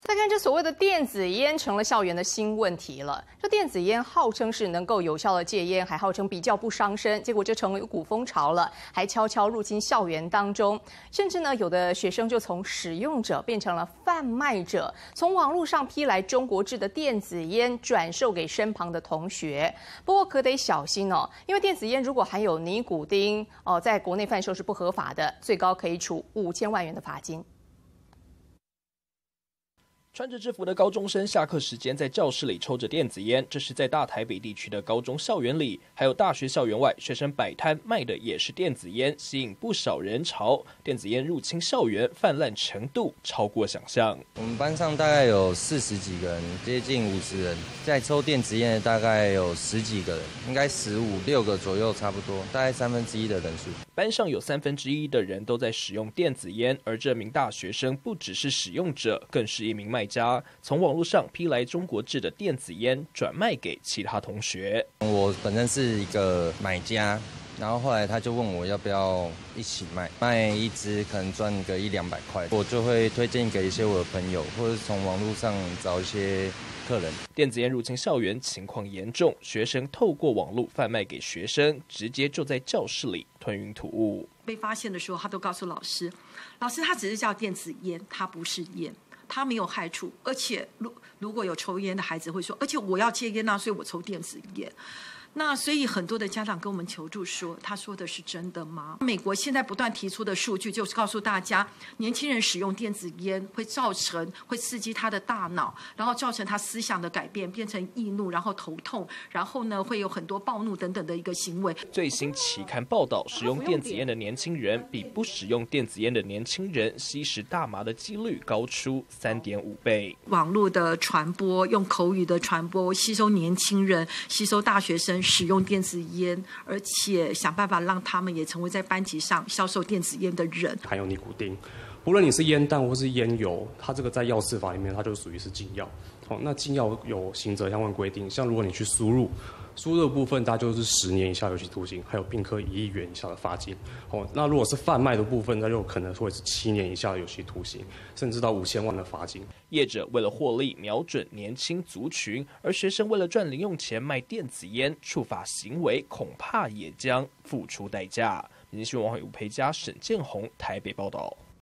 再看这所谓的电子烟成了校园的新问题了。这电子烟号称是能够有效的戒烟，还号称比较不伤身，结果这成为一股风潮了，还悄悄入侵校园当中。甚至呢，有的学生就从使用者变成了贩卖者，从网络上批来中国制的电子烟转售给身旁的同学。不过可得小心哦，因为电子烟如果含有尼古丁在国内贩售是不合法的，最高可以处5000万元的罚金。 穿着制服的高中生下课时间在教室里抽着电子烟，这是在大台北地区的高中校园里，还有大学校园外，学生摆摊卖的也是电子烟，吸引不少人潮。电子烟入侵校园，泛滥程度超过想象。 我们班上大概有40几个人，接近50人，在抽电子烟的大概有10几个人，应该15、6个左右差不多，大概1/3的人数。 班上有1/3的人都在使用电子烟，而这名大学生不只是使用者，更是一名卖家，从网络上批来中国制的电子烟，转卖给其他同学。 我本身是一个买家，然后后来他就问我要不要一起卖一支可能赚个100-200块，我就会推荐给一些我的朋友，或者从网络上找一些客人。 电子烟入侵校园情况严重，学生透过网络贩卖给学生，直接就在教室里吞云吐雾。 被发现的时候，他都告诉老师，老师他只是叫电子烟，它不是烟，它没有害处，而且如果有抽烟的孩子会说，而且我要戒烟啊，所以我抽电子烟。那所以很多的家长跟我们求助说，他说的是真的吗？美国现在不断提出的数据就是告诉大家，年轻人使用电子烟会刺激他的大脑，然后造成他思想的改变，变成易怒，然后头痛，然后呢会有很多暴怒等等的一个行为。 最新期刊报道，使用电子烟的年轻人比不使用电子烟的年轻人吸食大麻的几率高出3.5倍。 网络的传播，用口语的传播，吸收年轻人，吸收大学生使用电子烟，而且想办法让他们也成为在班级上销售电子烟的人。 含有尼古丁，不论你是烟弹或是烟油，它这个在药事法里面，它就属于是禁药。那禁药有刑责相关规定，像如果你去输入的部分，它就是10年以下有期徒刑，还有并科1亿元以下的罚金。那如果是贩卖的部分，那就可能会是7年以下的有期徒刑，甚至到5000万的罚金。 业者为了获利，瞄准年轻族群，而学生为了赚零用钱卖电子烟，触法行为恐怕也将付出代价。民视新闻网吴培佳、沈建宏台北报道。